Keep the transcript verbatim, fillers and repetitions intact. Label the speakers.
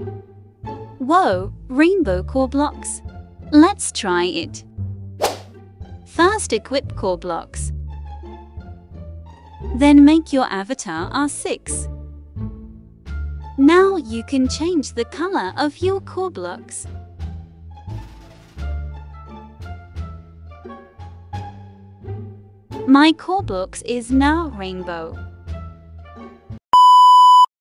Speaker 1: Whoa, rainbow korblox. Let's try it. First equip korblox. Then make your avatar R six. Now you can change the color of your korblox. My korblox is now rainbow.